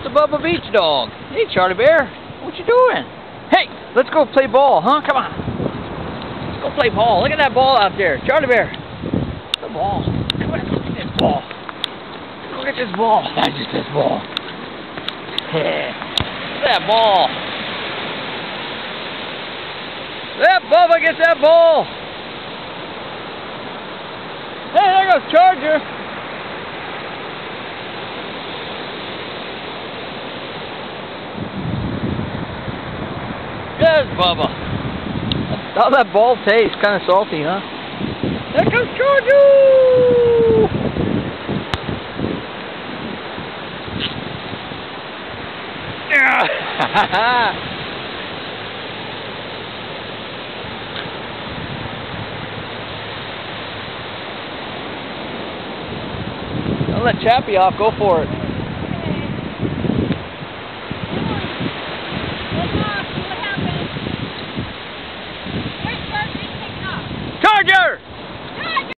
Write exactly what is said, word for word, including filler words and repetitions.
It's a Bubba Beach dog. Hey, Charlie Bear, what you doing? Hey, let's go play ball, huh? Come on. Let's go play ball. Look at that ball out there. Charlie Bear. The ball. Come on, look at this ball. Look at this ball. That's just this ball. Yeah. Look at that ball. That Bubba gets that ball. Hey, there goes Charger. There's Bubba. How that ball tastes, kind of salty, huh? There comes Charger. Yeah. I'll let Chappie off. Go for it.